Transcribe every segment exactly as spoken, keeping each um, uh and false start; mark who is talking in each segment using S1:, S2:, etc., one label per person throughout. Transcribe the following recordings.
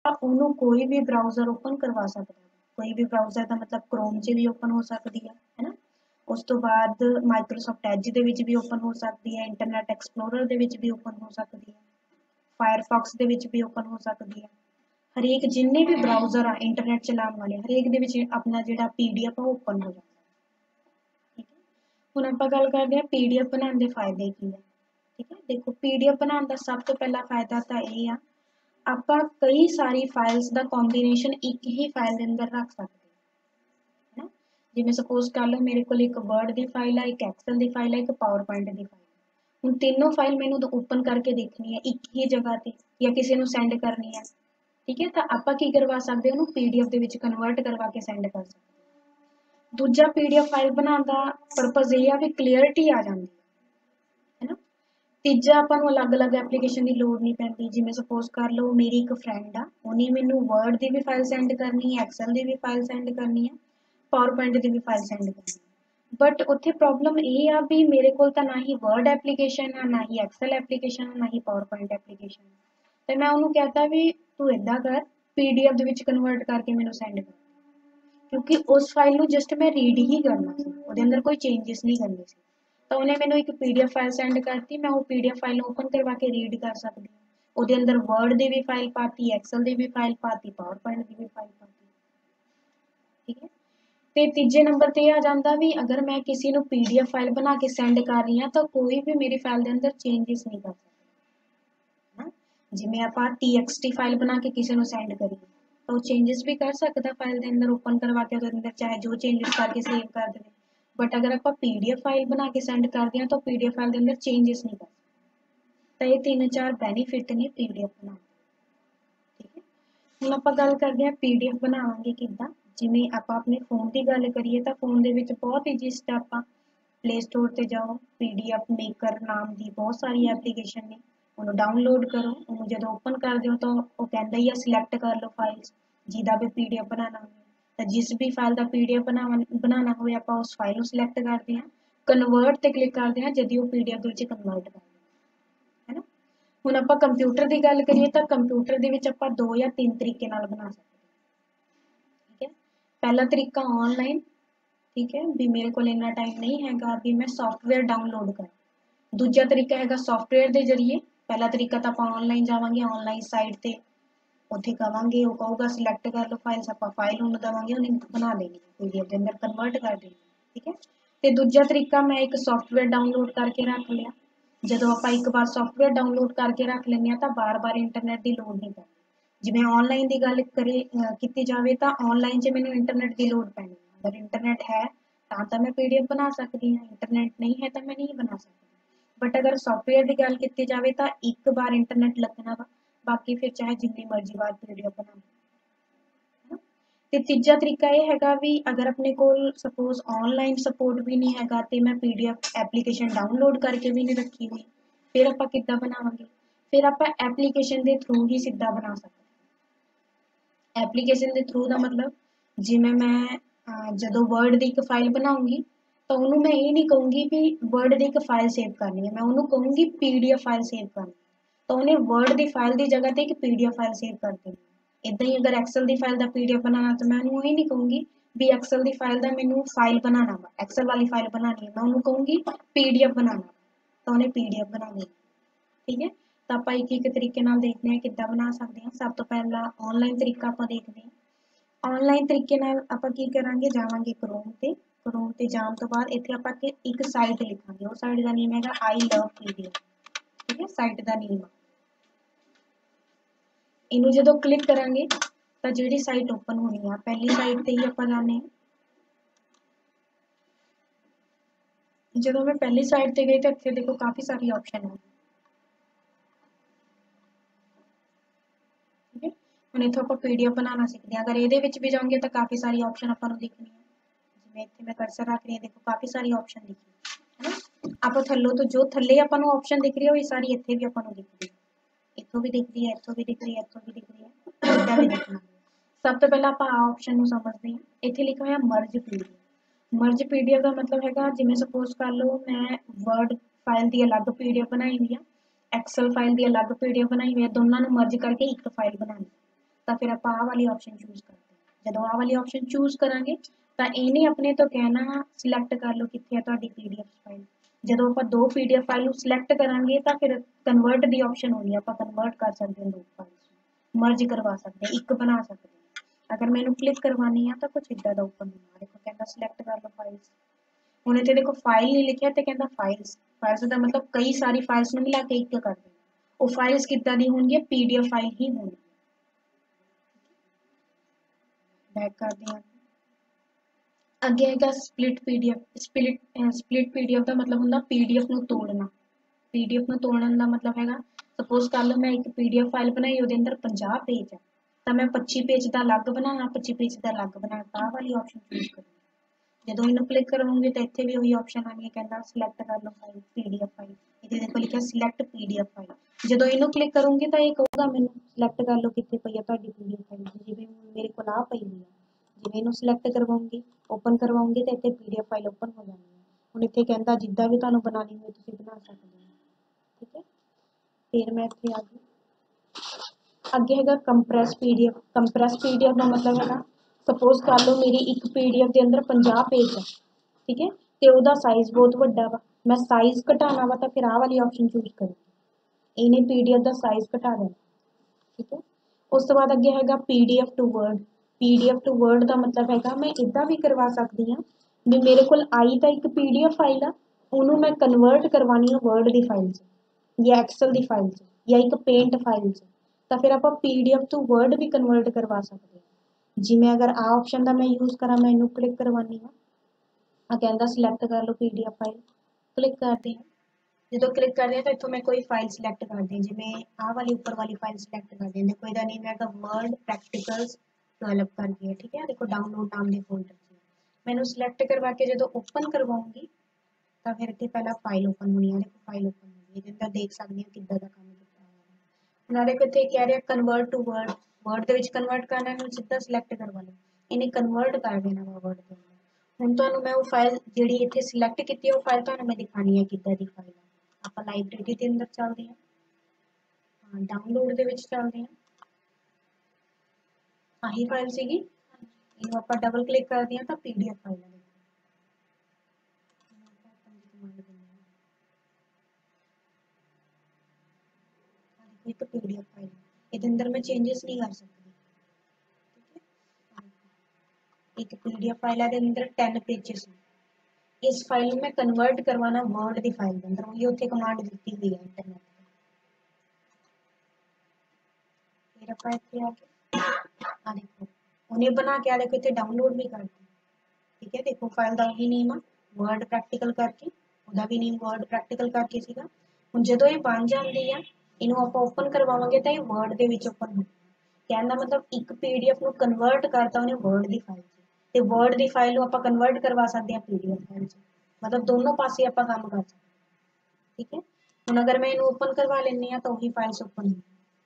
S1: ਆਪਾਂ ਉਹਨੂੰ ਕੋਈ ਵੀ ਬਰਾਊਜ਼ਰ ਓਪਨ ਕਰਵਾ ਸਕਦੇ ਹਾਂ। ਕੋਈ ਵੀ ਬਰਾਊਜ਼ਰ ਦਾ ਮਤਲਬ ਕ੍ਰੋਮ 'ਚ ਵੀ ਓਪਨ ਹੋ ਸਕਦੀ ਹੈ ਹੈ ਨਾ। ਉਸ ਤੋਂ ਬਾਅਦ ਮਾਈਕਰੋਸਾਫਟ ਐਜ ਦੇ ਵਿੱਚ ਵੀ ਓਪਨ ਹੋ ਸਕਦੀ ਹੈ, ਇੰਟਰਨੈਟ ਐਕਸਪਲੋਰਰ ਦੇ ਵਿੱਚ ਵੀ ਓਪਨ ਹੋ ਸਕਦੀ ਹੈ, ਫਾਇਰਫੌਕਸ ਦੇ ਵਿੱਚ ਵੀ ਓਪਨ ਹੋ ਸਕਦੀ ਹੈ। ਹਰੇਕ ਜਿੰਨੇ ਵੀ ਬਰਾਊਜ਼ਰ ਆ ਇੰਟਰਨੈਟ ਚਲਾਉਣ ਵਾਲੇ ਹਰੇਕ ਦੇ ਵਿੱਚ ਆਪਣਾ ਜਿਹੜਾ ਪੀਡੀਐਫ ਆ ਉਹ ਓਪਨ ਹੋ ਜਾਂਦਾ। ਠੀਕ ਹੈ, ਹੁਣ ਆਪਾਂ ਗੱਲ ਕਰਦੇ ਹਾਂ ਪੀਡੀਐਫ ਬਣਾਉਣ ਦੇ ਫਾਇਦੇ ਕੀ ਆ। ਠੀਕ ਹੈ, ਦੇਖੋ ਪੀਡੀਐਫ ਬਣਾਉਣ ਦਾ ਸਭ ਤੋਂ ਪਹਿਲਾ ਫਾਇਦਾ ਤਾਂ ਇਹ ਆ, ਆਪਾਂ ਕਈ ਸਾਰੀ ਫਾਈਲਸ ਦਾ ਕੰਬੀਨੇਸ਼ਨ ਇੱਕ ਹੀ ਫਾਈਲ ਦੇ ਅੰਦਰ ਰੱਖ ਸਕਦੇ ਹਾਂ, ਹੈ ਨਾ। ਜਿਵੇਂ ਸਪੋਜ਼ ਕਰ ਲਓ ਮੇਰੇ ਕੋਲ ਇੱਕ ਵਰਡ ਦੀ ਫਾਈਲ ਆ, ਇੱਕ ਐਕਸਲ ਦੀ ਫਾਈਲ ਆ, ਇੱਕ ਪਾਵਰ ਪੁਆਇੰਟ ਦੀ ਫਾਈਲ। ਹੁਣ ਤਿੰਨੋਂ ਫਾਈਲ ਮੈਨੂੰ ਓਪਨ ਕਰਕੇ ਦੇਖਣੀ ਹੈ ਇੱਕ ਹੀ ਜਗ੍ਹਾ ਤੇ ਜਾਂ ਕਿਸੇ ਨੂੰ ਸੈਂਡ ਕਰਨੀ ਹੈ। ਠੀਕ ਹੈ, ਤਾਂ ਆਪਾਂ ਕੀ ਕਰਵਾ ਸਕਦੇ, ਉਹਨੂੰ ਪੀਡੀਐਫ ਦੇ ਵਿੱਚ ਕਨਵਰਟ ਕਰਵਾ ਕੇ ਸੈਂਡ ਕਰ ਸਕਦੇ ਹਾਂ। ਦੂਜਾ ਪੀਡੀਐਫ ਫਾਈਲ ਬਣਾਉਣ ਦਾ ਪਰਪਸ ਇਹ ਆ ਵੀ ਕਲੀਅਰਿਟੀ ਆ ਜਾਂਦੀ ਹੈ ਨਾ। ਤੀਜਾ ਆਪਾਂ ਨੂੰ ਅਲੱਗ-ਅਲੱਗ ਐਪਲੀਕੇਸ਼ਨ ਦੀ ਲੋੜ ਨਹੀਂ ਪੈਂਦੀ। ਜਿਵੇਂ ਸਪੋਜ਼ ਕਰ ਲਓ ਮੇਰੀ ਇੱਕ ਫਰੈਂਡ ਆ, ਉਹਨੇ ਮੈਨੂੰ ਵਰਡ ਦੀ ਵੀ ਫਾਈਲ ਸੈਂਡ ਕਰਨੀ ਹੈ, ਐਕਸਲ ਦੀ ਵੀ ਫਾਈਲ ਸੈਂਡ ਕਰਨੀ ਹੈ, ਪਾਵਰ ਪੁਆਇੰਟ ਦੀ ਵੀ ਫਾਈਲ ਸੈਂਡ ਕਰਨੀ ਹੈ। ਬਟ ਉੱਥੇ ਪ੍ਰੋਬਲਮ ਇਹ ਆ ਵੀ ਮੇਰੇ ਕੋਲ ਤਾਂ ਨਾ ਹੀ ਵਰਡ ਐਪਲੀਕੇਸ਼ਨ ਆ, ਨਾ ਹੀ ਐਕਸਲ ਐਪਲੀਕੇਸ਼ਨ, ਨਾ ਹੀ ਪਾਵਰ ਪੁਆਇੰਟ ਐਪਲੀਕੇਸ਼ਨ। ਤੇ ਮੈਂ ਉਹਨੂੰ ਕਹਤਾ ਵੀ ਤੂੰ ਏਦਾਂ ਕਰ, ਪੀਡੀਐਫ ਦੇ ਵਿੱਚ ਕਨਵਰਟ ਕਰਕੇ ਮੈਨੂੰ ਸੈਂਡ ਕਰ, ਕਿਉਂਕਿ ਉਸ ਫਾਈਲ ਨੂੰ ਜਸਟ ਮੈਂ ਰੀਡ ਹੀ ਕਰਨਾ ਸੀ, ਉਹਦੇ ਅੰਦਰ ਕੋਈ ਚੇਂਜਸ ਨਹੀਂ ਕਰਨੇ ਸੀ। ਤਾਂ ਉਹਨੇ ਮੈਨੂੰ ਇੱਕ ਪੀਡੀਐਫ ਫਾਈਲ ਸੈਂਡ ਕਰਤੀ, ਮੈਂ ਉਹ ਪੀਡੀਐਫ ਫਾਈਲ ਨੂੰ ਓਪਨ ਕਰਵਾ ਕੇ ਰੀਡ ਕਰ ਸਕਦੀ ਹਾਂ। ਉਹਦੇ ਅੰਦਰ ਵਰਡ ਦੀ ਵੀ ਫਾਈਲ ਪਾਤੀ, ਐਕਸਲ ਦੀ ਵੀ ਫਾਈਲ ਪਾਤੀ, ਪਾਵਰ ਪੁਆਇੰਟ ਦੀ ਵੀ ਫਾਈਲ ਪਾਤੀ। ਠੀਕ ਹੈ, ਤੇ ਤੀਜੇ ਨੰਬਰ ਤੇ ਆ ਜਾਂਦਾ ਵੀ ਅਗਰ ਮੈਂ ਕਿਸੇ ਨੂੰ ਪੀਡੀਐਫ ਫਾਈਲ ਬਣਾ ਕੇ ਸੈਂਡ ਕਰ ਰਹੀ ਹਾਂ ਤਾਂ ਕੋਈ ਵੀ ਮੇਰੀ ਫਾਈਲ ਦੇ ਅੰਦਰ ਚੇਂਜਸ ਨਹੀਂ ਕਰ ਸਕਦਾ ਨਾ। ਜਿਵੇਂ ਆਪਾਂ ਟੀਐਕਸਟੀ ਫਾਈਲ ਬਣਾ ਕੇ ਕਿਸੇ ਨੂੰ ਸੈਂਡ ਕਰੀਏ ਤਾਂ ਉਹ ਚੇਂਜਸ ਵੀ ਕਰ ਸਕਦਾ ਫਾਈਲ ਦੇ ਅੰਦਰ ਓਪਨ ਕਰਵਾ ਕੇ, ਉਹਦੇ ਅੰਦਰ ਚਾਹੇ ਜੋ ਚੇਂਜਸ ਕਰਕੇ ਸੇਵ ਕਰ ਦੇਵੇ। ਬਟ ਅਗਰ ਆਪਾਂ ਪੀਡੀਐਫ ਫਾਈਲ ਬਣਾ ਕੇ ਸੈਂਡ ਕਰਦੇ ਹਾਂ ਤਾਂ ਪੀਡੀਐਫ ਫਾਈਲ ਦੇ ਅੰਦਰ ਚੇਂਜਸ ਨਹੀਂ ਕਰ ਸਕਦੇ। ਤਾਂ ਇਹ ਤਿੰਨ ਚਾਰ ਬੈਨੀਫਿਟ ਨੇ ਪੀਡੀਐਫ ਬਣਾਉਣ ਦੇ। ਠੀਕ ਹੈ, ਹੁਣ ਆਪਾਂ ਗੱਲ ਕਰਦੇ ਹਾਂ ਪੀਡੀਐਫ ਬਣਾਵਾਂਗੇ ਕਿੱਦਾਂ। ਜਿਵੇਂ ਆਪਾਂ ਆਪਣੇ ਫੋਨ ਦੀ ਗੱਲ ਕਰੀਏ ਤਾਂ ਫੋਨ ਦੇ ਵਿੱਚ ਬਹੁਤ ਈਜੀ ਸਟੈਪ ਆ। ਪਲੇ ਸਟੋਰ ਤੇ ਜਾਓ, ਪੀਡੀਐਫ ਮੇਕਰ ਨਾਮ ਦੀ ਬਹੁਤ ਸਾਰੀ ਐਪਲੀਕੇਸ਼ਨ ਨੇ, ਉਹਨੂੰ ਡਾਊਨਲੋਡ ਕਰੋ। ਉਹਨੂੰ ਜਦੋਂ ਓਪਨ ਕਰਦੇ ਹੋ ਤਾਂ ਉਹ ਕਹਿੰਦਾ ਹੀ ਆ ਸਿਲੈਕਟ ਕਰ ਲਓ ਫਾਈਲਸ ਜਿਹਦਾ ਵੀ ਪੀਡੀਐਫ ਬਣਾਉਣਾ ਹੋਵੇ। ਤਾਂ ਜਿਸ ਵੀ ਫਾਈਲ ਦਾ ਪੀਡੀਐਫ ਬਣਾਉਣ ਬਣਾਉਣਾ ਹੋਵੇ ਆਪਾਂ ਉਸ ਫਾਈਲ ਨੂੰ ਸਿਲੈਕਟ ਕਰਦੇ ਹਾਂ, ਕਨਵਰਟ ਤੇ ਕਲਿੱਕ ਕਰਦੇ ਹਾਂ ਜਦ ਉਹ ਪੀਡੀਐਫ ਦੇ ਵਿੱਚ ਕਨਵਰਟ ਕਰਦੇ ਹੈ ਨਾ। ਹੁਣ ਆਪਾਂ ਕੰਪਿਊਟਰ ਦੀ ਗੱਲ ਕਰੀਏ ਤਾਂ ਕੰਪਿਊਟਰ ਦੇ ਵਿੱਚ ਆਪਾਂ ਦੋ ਜਾਂ ਤਿੰਨ ਤਰੀਕੇ ਨਾਲ ਬਣਾ ਸਕਦੇ ਹਾਂ। ਠੀਕ ਹੈ, ਪਹਿਲਾ ਤਰੀਕਾ ਆਨਲਾਈਨ। ਠੀਕ ਹੈ, ਵੀ ਮੇਰੇ ਕੋਲ ਇੰਨਾ ਟਾਈਮ ਨਹੀਂ ਹੈਗਾ ਵੀ ਮੈਂ ਸੌਫਟਵੇਅਰ ਡਾਊਨਲੋਡ ਕਰਾਂ। ਦੂਜਾ ਤਰੀਕਾ ਹੈਗਾ ਸੌਫਟਵੇਅਰ ਦੇ ਜ਼ਰੀਏ। ਪਹਿਲਾ ਤਰੀਕਾ ਤਾਂ ਆਪਾਂ ਆਨਲਾਈਨ ਜਾਵਾਂਗੇ, ਆਨਲਾਈਨ ਸਾਈਟ ਤੇ ਉੱਥੇ ਕਵਾਂਗੇ, ਉਹ ਕਹੂਗਾ ਸਿਲੈਕਟ ਕਰ ਲਓ ਫਾਈਲਸ, ਆਪਾਂ ਫਾਈਲ ਉਹਨੂੰ ਦੇਵਾਂਗੇ, ਉਹਨੇ ਬਣਾ ਦੇਣੀ ਪੀਡੀਐਫ ਦੇ ਅੰਦਰ ਕਨਵਰਟ ਕਰ ਦੇਣੀ। ਠੀਕ ਹੈ, ਤੇ ਦੂਜਾ ਤਰੀਕਾ ਮੈਂ ਇੱਕ ਸੌਫਟਵੇਅਰ ਡਾਊਨਲੋਡ ਕਰਕੇ ਰੱਖ ਲਿਆ। ਜਦੋਂ ਆਪਾਂ ਇੱਕ ਵਾਰ ਸੌਫਟਵੇਅਰ ਡਾਊਨਲੋਡ ਕਰਕੇ ਰੱਖ ਲੈਂਦੇ ਹਾਂ ਤਾਂ ਬਾਰ-ਬਾਰ ਇੰਟਰਨੈਟ ਦੀ ਲੋੜ ਨਹੀਂ ਪੈਂਦੀ। ਜਿਵੇਂ ਆਨਲਾਈਨ ਦੀ ਗੱਲ ਕਰੇ ਕੀਤੀ ਜਾਵੇ ਤਾਂ ਆਨਲਾਈਨ 'ਚ ਮੈਨੂੰ ਇੰਟਰਨੈਟ ਦੀ ਲੋੜ ਪੈਣੀ ਹੈ। ਅਗਰ ਇੰਟਰਨੈਟ ਹੈ ਤਾਂ ਤਾਂ ਮੈਂ ਪੀਡੀਐਫ ਬਣਾ ਸਕਦੀ ਹਾਂ, ਇੰਟਰਨੈਟ ਨਹੀਂ ਹੈ ਤਾਂ ਮੈਂ ਨਹੀਂ ਬਣਾ ਸਕਦੀ। ਬਟ ਅਗਰ ਸੌਫਟਵੇਅਰ ਦੀ ਗੱਲ ਕੀਤੀ ਜਾਵੇ ਤਾਂ ਇੱਕ ਵਾਰ ਇੰਟਰਨੈਟ ਲੱਗਣਾ ਵਾ, ਬਾਕੀ ਫਿਰ ਚਾਹੇ ਜਿੰਨੀ ਮਰਜ਼ੀ ਵਾਰ ਪੀਡੀਐਫ ਬਣਾ ਲਓ। ਤੇ ਤੀਜਾ ਤਰੀਕਾ ਇਹ ਹੈਗਾ ਵੀ ਅਗਰ ਆਪਣੇ ਕੋਲ ਸਪੋਜ਼ ਆਨਲਾਈਨ ਸਪੋਰਟ ਵੀ ਨਹੀਂ ਹੈਗਾ ਤੇ ਮੈਂ ਪੀਡੀਐਫ ਐਪਲੀਕੇਸ਼ਨ ਡਾਊਨਲੋਡ ਕਰਕੇ ਵੀ ਨਹੀਂ ਰੱਖੀ ਹੋਈ, ਫਿਰ ਆਪਾਂ ਕਿੱਦਾਂ ਬਣਾਵਾਂਗੇ? ਫਿਰ ਆਪਾਂ ਐਪਲੀਕੇਸ਼ਨ ਦੇ ਥਰੂ ਹੀ ਸਿੱਧਾ ਬਣਾ ਸਕਦੇ। ਐਪਲੀਕੇਸ਼ਨ ਦੇ ਥਰੂ ਦਾ ਮਤਲਬ ਜਿਵੇਂ ਮੈਂ ਜਦੋਂ ਵਰਡ ਦੀ ਇੱਕ ਫਾਈਲ ਬਣਾਉਂਗੀ ਤਾਂ ਉਹਨੂੰ ਮੈਂ ਇਹ ਨਹੀਂ ਕਹੂੰਗੀ ਵੀ ਵਰਡ ਦੀ ਇੱਕ ਫਾਈਲ ਸੇਵ ਕਰਨੀ ਹੈ, ਮੈਂ ਉਹਨੂੰ ਕਹੂੰਗੀ ਪੀਡੀਐਫ ਫਾਈਲ ਸੇਵ ਕਰਨੀ। ਤਾਂ ਉਹਨੇ ਵਰਡ ਦੀ ਫਾਈਲ ਦੀ ਜਗ੍ਹਾ ਤੇ ਇੱਕ ਪੀਡੀਐਫ ਫਾਈਲ ਸੇਵ ਕਰ ਦੇਣੀ। ਇੱਦਾਂ ਹੀ ਅਗਰ ਐਕਸਲ ਦੀ ਫਾਈਲ ਦਾ ਪੀਡੀਐਫ ਬਣਾਉਣਾ ਤਾਂ ਮੈਂ ਉਹਨੂੰ ਇਹ ਨਹੀਂ ਕਹੂੰਗੀ ਵੀ ਐਕਸਲ ਦੀ ਫਾਈਲ ਦਾ ਮੈਨੂੰ ਫਾਈਲ ਬਣਾਉਣਾ ਵਾ, ਐਕਸਲ ਵਾਲੀ ਫਾਈਲ ਬਣਾਉਣੀ ਹੈ, ਮੈਂ ਉਹਨੂੰ ਕਹੂੰਗੀ ਪੀਡੀਐਫ ਬਣਾਉਣਾ, ਤਾਂ ਉਹਨੇ ਪੀਡੀਐਫ ਬਣਾ ਦੇਣੀ। ਠੀਕ ਹੈ, ਤਾਂ ਆਪਾਂ ਇੱਕ ਇੱਕ ਤਰੀਕੇ ਨਾਲ ਦੇਖਦੇ ਹਾਂ ਕਿੱਦਾਂ ਬਣਾ ਸਕਦੇ ਹਾਂ। ਸਭ ਤੋਂ ਪਹਿਲਾਂ ਆਨਲਾਈਨ ਤਰੀਕਾ ਆਪਾਂ ਦੇਖਦੇ ਹਾਂ। ਆਨਲਾਈਨ ਤਰੀਕੇ ਨਾਲ ਆਪਾਂ ਕੀ ਕਰਾਂਗੇ, ਜਾਵਾਂਗੇ ਕ੍ਰੋਮ ਤੇ, ਕ੍ਰੋਮ ਤੇ ਜਾਣ ਤੋਂ ਬਾਅਦ ਇੱਥੇ ਆਪਾਂ ਇੱਕ ਸਾਈਟ ਲਿਖਾਂਗੇ, ਉਹ ਸਾਈਟ ਦਾ ਨੇਮ ਹੈਗਾ ਆਈ ਲਵ ਪੀਡੀਐਫ। ਠੀਕ ਹੈ, ਸਾਈਟ ਦਾ ਨੇਮ। ਇਹਨੂੰ ਜਦੋਂ ਕਲਿੱਕ ਕਰਾਂਗੇ ਤਾਂ ਜਿਹੜੀ ਸਾਈਟ ਓਪਨ ਹੋਣੀ ਆ ਪਹਿਲੀ ਸਾਈਟ ਤੇ ਹੀ ਆਪਾਂ ਜਾਣੇ ਹਾਂ। ਜਦੋਂ ਮੈਂ ਪਹਿਲੀ ਸਾਈਟ ਤੇ ਗਈ ਤਾਂ ਇੱਥੇ ਦੇਖੋ ਕਾਫੀ ਸਾਰੀ ਆਪਸ਼ਨ ਹੈ। ਠੀਕ ਹੈ, ਹੁਣ ਇੱਥੋਂ ਆਪਾਂ ਪੀਡੀਐਫ ਬਣਾਉਣਾ ਸਿੱਖਦੇ ਹਾਂ। ਅਗਰ ਇਹਦੇ ਵਿੱਚ ਵੀ ਜਾਓਗੇ ਤਾਂ ਕਾਫੀ ਸਾਰੀ ਆਪਸ਼ਨ ਆਪਾਂ ਨੂੰ ਦਿਖਣੀ ਹੈ। ਜਿਵੇਂ ਇੱਥੇ ਮੈਂ ਕਰਸਰ ਰੱਖ ਰਹੀ ਹਾਂ, ਦੇਖੋ ਕਾਫੀ ਸਾਰੀ ਆਪਸ਼ਨ ਦਿਖੀ ਹੈ ਨਾ। ਆਪਾਂ ਥੱਲੋਂ ਤੋਂ ਜੋ ਥੱਲੇ ਆਪਾਂ ਨੂੰ ਆਪਸ਼ਨ ਦਿਖ ਰਹੀ ਹੈ ਉਹ ਸਾਰੀ ਇੱਥੇ ਵੀ ਆਪਾਂ ਨੂੰ ਦਿਖਦੀ ਹੈ। ਇੱਥੋਂ ਵੀ ਦਿਖਦੀ ਹੈ, ਇੱਥੋਂ ਵੀ ਦਿਖ ਰਹੀ ਹੈ, ਇੱਥੋਂ ਵੀ ਦਿਖ ਰਹੀ ਹੈ, ਇੱਦਾਂ ਵੀ ਦਿਖਣਾ। ਸਭ ਤੋਂ ਪਹਿਲਾਂ ਆਪਾਂ ਆ ਆਪਸ਼ਨ ਨੂੰ ਸਮਝਦੇ ਹਾਂ। ਇੱਥੇ ਲਿਖਿਆ ਹੋਇਆ ਮਰਜ ਪੀਡੀਐਫ। ਮਰਜ ਪੀਡੀਐਫ ਦਾ ਮਤਲਬ ਹੈਗਾ ਜਿਵੇਂ ਸਪੋਜ਼ ਕਰ ਲਓ ਮੈਂ ਵਰਡ ਫਾਈਲ ਦੀ ਅਲੱਗ ਪੀਡੀਐਫ ਬਣਾਈ ਹੋਈ ਆ, ਐਕਸਲ ਫਾਈਲ ਦੀ ਅਲੱਗ ਪੀਡੀਐਫ ਬਣਾਈ ਹੋਈ ਹੈ, ਦੋਨਾਂ ਨੂੰ ਮਰਜ ਕਰਕੇ ਇੱਕ ਫਾਈਲ ਬਣਾਉਣੀ। ਤਾਂ ਫਿਰ ਆਪਾਂ ਆਹ ਵਾਲੀ ਆਪਸ਼ਨ ਚੂਜ਼ ਕਰਦੇ ਹਾਂ। ਜਦੋਂ ਆਹ ਵਾਲੀ ਆਪਸ਼ਨ ਚੂਜ਼ ਕਰਾਂਗੇ ਤਾਂ ਇਹਨੇ ਆਪਣੇ ਤੋਂ ਕਹਿਣਾ ਸਿਲੈਕਟ ਕਰ ਲਓ ਕਿੱਥੇ ਹੈ ਤੁਹਾਡੀ ਪੀਡੀਐਫ ਫਾਈਲ। ਜਦੋਂ ਆਪਾਂ ਦੋ ਪੀਡੀਐਫ ਫਾਈਲ ਨੂੰ ਸਿਲੈਕਟ ਕਰਾਂਗੇ ਤਾਂ ਫਿਰ ਕਨਵਰਟ ਦੀ ਆਪਸ਼ਨ ਹੋਣੀ ਹੈ, ਆਪਾਂ ਕਨਵਰਟ ਕਰ ਸਕਦੇ ਹਾਂ ਦੋ ਫਾਈਲਸ ਨੂੰ, ਮਰਜ ਕਰਵਾ ਸਕਦੇ ਹਾਂ, ਇੱਕ ਬਣਾ ਸਕਦੇ ਹਾਂ। ਅਗਰ ਮੈਂ ਇਹਨੂੰ ਕਲਿੱਕ ਕਰਵਾਉਣੀ ਆ ਤਾਂ ਕੁਛ ਇੱਦਾਂ ਦਾ ਓਪਨ ਹੋਣਾ, ਦੇਖੋ ਕਹਿੰਦਾ ਸਿਲੈਕਟ ਕਰ ਲਓ ਫਾਈਲਸ। ਹੁਣ ਇੱਥੇ ਦੇਖੋ ਫਾਈਲ ਨਹੀਂ ਲਿਖਿਆ ਤੇ ਕਹਿੰਦਾ ਫਾਈਲਸ। ਫਾਈਲਸ ਦਾ ਮਤਲਬ ਕਈ ਸਾਰੀ ਫਾਈਲਸ ਨੂੰ ਮਿਲਾ ਕੇ ਇੱਕ ਕਰ ਦੇਣਾ। ਉਹ ਫਾਈਲਸ ਕਿੱਦਾਂ ਦੀ ਹੋਣਗੀਆਂ, ਪੀਡੀਐਫ ਫਾਈਲ ਹੀ ਹੋਣਗੀ। बैक करते हैं ਅੱਗੇ ਹੈਗਾ split PDF. Split split PDF ਦਾ ਮਤਲਬ ਹੁੰਦਾ ਪੀਡੀਐਫ ਨੂੰ ਤੋੜਨਾ। ਪੀਡੀਐਫ ਨੂੰ ਤੋੜਨ ਦਾ ਮਤਲਬ ਹੈਗਾ ਸਪੋਜ਼ ਕਰ ਲਓ ਮੈਂ ਇੱਕ ਪੀਡੀਐਫ ਫਾਈਲ ਬਣਾਈ, ਉਹਦੇ ਅੰਦਰ ਪੰਜਾਹ ਪੇਜ ਆ, ਤਾਂ ਮੈਂ ਪੱਚੀ ਪੇਜ ਦਾ ਅਲੱਗ ਬਣਾਉਣਾ, ਪੱਚੀ ਪੇਜ ਦਾ ਅਲੱਗ ਬਣਾਉਣਾ, ਤਾਂ ਆਹ ਵਾਲੀ ਆਪਸ਼ਨ ਚੂਜ਼ ਕਰੂੰਗੀ। ਜਦੋਂ ਇਹਨੂੰ ਕਲਿੱਕ ਕਰੂੰਗੀ ਤਾਂ ਇੱਥੇ ਵੀ ਉਹੀ ਆਪਸ਼ਨ ਆਣੀ ਹੈ, ਕਹਿੰਦਾ ਸਿਲੈਕਟ ਕਰ ਲਓ ਫਾਈਲ ਪੀਡੀਐਫ ਫਾਈਲ। ਇਹਦੇ ਦੇਖੋ ਲਿਖਿਆ ਸਿਲੈਕਟ ਪੀਡੀਐਫ ਫਾਈਲ। ਜਦੋਂ ਇਹਨੂੰ ਕਲਿੱਕ ਕਰੂੰਗੀ ਤਾਂ ਇਹ ਕਹੂਗਾ ਮੈਨੂੰ ਸਿਲੈਕਟ ਕਰ ਲਓ ਕਿੱਥੇ ਪਈ ਆ ਤੁਹਾਡੀ ਪੀਡੀਐਫ ਫਾਈਲ। ਜਿਵੇਂ ਮੇਰੇ ਕੋਲ ਆ ਪਈ ਹੋਈ ਆ, ਜਿਵੇਂ ਇਹਨੂੰ ਸਿਲੈਕਟ ਕਰਵਾਉਂਗੀ ਓਪਨ ਕਰਵਾਉਂਗੀ ਤਾਂ ਇੱਥੇ ਪੀਡੀਐਫ ਫਾਈਲ ਓਪਨ ਹੋ ਜਾਣੀ ਹੈ। ਹੁਣ ਇੱਥੇ ਕਹਿੰਦਾ ਜਿੱਦਾਂ ਵੀ ਤੁਹਾਨੂੰ ਬਣਾਉਣੀ ਹੋਵੇ ਤੁਸੀਂ ਬਣਾ ਸਕਦੇ ਹੋ, ਠੀਕ ਹੈ। ਫਿਰ ਮੈਂ ਇੱਥੇ ਆ ਗਈ, ਅੱਗੇ ਹੈਗਾ ਕੰਪਰੈਸ ਪੀਡੀਐਫ। ਕੰਪਰੈਸ ਪੀਡੀਐਫ ਦਾ ਮਤਲਬ ਹੈਗਾ ਸਪੋਜ਼ ਕਰ ਲਓ ਮੇਰੀ ਇੱਕ ਪੀਡੀਐਫ ਦੇ ਅੰਦਰ ਪੰਜਾਹ ਪੇਜ ਹੈ, ਠੀਕ ਹੈ, ਤੇ ਉਹਦਾ ਸਾਈਜ਼ ਬਹੁਤ ਵੱਡਾ ਵਾ, ਮੈਂ ਸਾਈਜ਼ ਘਟਾਉਣਾ ਵਾ ਤਾਂ ਫਿਰ ਆਹ ਵਾਲੀ ਆਪਸ਼ਨ ਚੂਜ਼ ਕਰੂੰਗੀ। ਇਹਨੇ ਪੀਡੀਐਫ ਦਾ ਸਾਈਜ਼ ਘਟਾ ਦੇਣਾ, ਠੀਕ ਹੈ। ਉਸ ਤੋਂ ਬਾਅਦ ਅੱਗੇ ਹੈਗਾ PDF to word. PDF to word ਦਾ ਮਤਲਬ ਹੈਗਾ ਮੈਂ ਇੱਦਾਂ ਵੀ ਕਰਵਾ ਸਕਦੀ ਹਾਂ ਵੀ ਮੇਰੇ ਕੋਲ ਆਈ ਤਾਂ ਇੱਕ ਪੀਡੀਐਫ ਫਾਈਲ ਆ, ਉਹਨੂੰ ਮੈਂ ਕਨਵਰਟ ਕਰਵਾਉਣੀ ਆ ਵਰਡ ਦੀ ਫਾਈਲ 'ਚ ਜਾਂ ਐਕਸਲ ਦੀ ਫਾਈਲ 'ਚ ਜਾਂ ਇੱਕ ਪੇਂਟ ਫਾਈਲ 'ਚ, ਤਾਂ ਫਿਰ ਆਪਾਂ ਪੀਡੀਐਫ ਟੂ ਵਰਡ ਵੀ ਕਨਵਰਟ ਕਰਵਾ ਸਕਦੇ ਹਾਂ। ਜਿਵੇਂ ਅਗਰ ਆਹ ਆਪਸ਼ਨ ਦਾ ਮੈਂ ਯੂਜ਼ ਕਰਾਂ, ਮੈਂ ਇਹਨੂੰ ਕਲਿੱਕ ਕਰਵਾਉਣੀ ਹਾਂ, ਆ ਕਹਿੰਦਾ ਸਿਲੈਕਟ ਕਰ ਲਓ ਪੀਡੀਐਫ ਫਾਈਲ, ਕਲਿੱਕ ਕਰਦੇ ਹਾਂ। ਜਦੋਂ ਕਲਿੱਕ ਕਰਦੇ ਹਾਂ ਤਾਂ ਇੱਥੋਂ ਮੈਂ ਕੋਈ ਫਾਈਲ ਸਿਲੈਕਟ ਕਰਦੀ ਹਾਂ, ਜਿਵੇਂ ਆਹ ਵਾਲੀ ਉੱਪਰ ਵਾਲੀ ਫਾਈਲ ਸਿਲੈਕਟ ਕਰਦੀ ਹਾਂ। ਦੇਖੋ ਇਹਦਾ ਨੇਮ ਹੈਗਾ ਵਰਡ ਪ੍ਰੈਕਟੀਕਲਸ ਡਿਵੈਲਪ ਕਰਕੇ, ਠੀਕ ਹੈ। ਦੇਖੋ ਡਾਊਨਲੋਡ ਨਾਮ ਦੇ ਫੋਲਡਰ 'ਚ ਮੈਨੂੰ ਸਿਲੈਕਟ ਕਰਵਾ ਕੇ ਜਦੋਂ ਓਪਨ ਕਰਵਾਉਂਗੀ ਤਾਂ ਫਿਰ ਇੱਥੇ ਪਹਿਲਾਂ ਫਾਈਲ ਓਪਨ ਹੋਣੀ ਹੈ। ਦੇਖੋ ਫਾਈਲ ਓਪਨ ਹੋਣੀ ਹੈ, ਇਹਦੇ ਅੰਦਰ ਦੇਖ ਸਕਦੇ ਹੋ ਕਿੱਦਾਂ ਦਾ ਕੰਮ ਕੀਤਾ ਹੋਇਆ। ਹੁਣ ਦੇਖੋ ਇੱਥੇ ਕਹਿ ਰਿਹਾ ਕਨਵਰਟ ਟੂ ਵਰਡ, ਵਰਡ ਦੇ ਵਿੱਚ ਕਨਵਰਟ ਕਰਨਾ, ਇਹਨੂੰ ਸਿੱਧਾ ਸਿਲੈਕਟ ਕਰਵਾ ਲਓ, ਇਹਨੇ ਕਨਵਰਟ ਕਰ ਦੇਣਾ ਵਾ ਵਰਡ ਦੇ ਅੰਦਰ। ਹੁਣ ਤੁਹਾਨੂੰ ਮੈਂ ਉਹ ਫਾਈਲ ਜਿਹੜੀ ਇੱਥੇ ਸਿਲੈਕਟ ਕੀਤੀ ਉਹ ਫਾਈਲ ਤੁਹਾਨੂੰ ਮੈਂ ਦਿਖਾਣੀ ਹੈ ਕਿੱਦਾਂ ਦੀ ਫਾਈਲ ਹੈ। ਆਪਾਂ ਲਾਇਬ੍ਰੇਰੀ ਦੇ ਅੰਦਰ ਚੱਲਦੇ ਹਾਂ, ਹਾਂ ਡਾਊਨਲੋਡ ਦੇ ਵਿੱਚ ਚੱਲਦੇ ਹਾਂ, ਆਹੀ ਫਾਈਲ ਸੀਗੀ, ਇਹਨੂੰ ਆਪਾਂ ਡਬਲ ਕਲਿੱਕ ਕਰਦੇ ਹਾਂ ਤਾਂ ਪੀਡੀਐਫ ਫਾਈਲ ਹੈ। ਇੱਕ ਪੀਡੀਐਫ ਫਾਈਲ, ਇਹਦੇ ਅੰਦਰ ਮੈਂ ਚੇਂजेस नहीं कर सकती, ठीक है। एक पीडीएफ फाइल है, अंदर टेन पेजेस। इस फाइल में कन्वर्ट करवाना वर्ड की फाइल के अंदर, ये उत्थे कमांड दी हुई है इंटरनेट पे। फिर आप इत्थे आके आ देखो उन्हें बना के आ देखो इत्थे डाउनलोड भी कर दी, ठीक है। देखो फाइल का वही नेम है वर्ड प्रैक्टिकल करके, ਉਹਦਾ ਵੀ नेम वर्ड प्रैक्टिकल करके ਸੀਗਾ। ਹੁਣ ਜਦੋਂ ਇਹ ਬਣ ਜਾਂਦੀ ਆ ਇਹਨੂੰ ਆਪਾਂ ਓਪਨ ਕਰਵਾਵਾਂਗੇ ਤਾਂ ਇਹ ਵਰਡ ਦੇ ਵਿੱਚ ਓਪਨ ਹੋਊਗਾ। ਕਹਿਣ ਦਾ ਮਤਲਬ ਇੱਕ ਪੀਡੀਐਫ ਨੂੰ ਕਨਵਰਟ ਕਰਤਾ ਉਹਨੇ ਵਰਡ ਦੀ ਫਾਈਲ 'ਚ, ਤੇ ਵਰਡ ਦੀ ਫਾਈਲ ਨੂੰ ਆਪਾਂ ਕਨਵਰਟ ਕਰਵਾ ਸਕਦੇ ਹਾਂ ਪੀਡੀਐਫ ਫਾਈਲ 'ਚ, ਮਤਲਬ ਦੋਨੋਂ ਪਾਸੇ ਆਪਾਂ ਕੰਮ ਕਰ ਸਕਦੇ, ਠੀਕ ਹੈ। ਹੁਣ ਅਗਰ ਮੈਂ ਇਹਨੂੰ ਓਪਨ ਕਰਵਾ ਲੈਂਦੀ ਹਾਂ ਤਾਂ ਉਹੀ ਫਾਈਲਸ ਓਪਨ ਹੋਊਗੀ।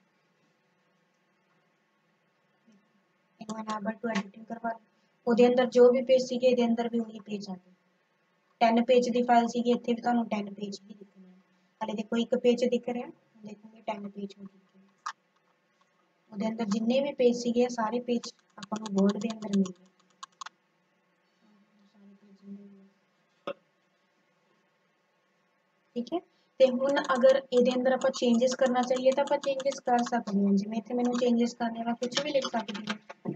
S1: ਇਹਨੂੰ ਇਨੇਬਲ ਟੂ ਐਡੀਟਿੰਗ ਕਰਵਾ ਲਓ, ਉਹਦੇ ਅੰਦਰ ਜੋ ਵੀ ਪੇਜ ਸੀਗੇ ਇਹਦੇ ਅੰਦਰ ਵੀ ਉਹੀ ਪੇਜ ਆ ਗਏ। टेन पेज की फाइल सी इतने भी तुहानू टेन पेज भी दिखने, हाले देखो एक पेज दिख रहा, देखोगे टेन पेज हो दिखे, ਉਹਦੇ अंदर जिन्ने भी पेज सीगे सारे पेज अपन वर्ड के अंदर मिल गए, ठीक है। तो हुण अगर ये अंदर आप चेंजेस करना चाहिए तो आप चेंजेस कर सकते हैं, जिवें इत्थे मैनूं चेंजेस करने मैं कुछ भी लिख सकती हूँ,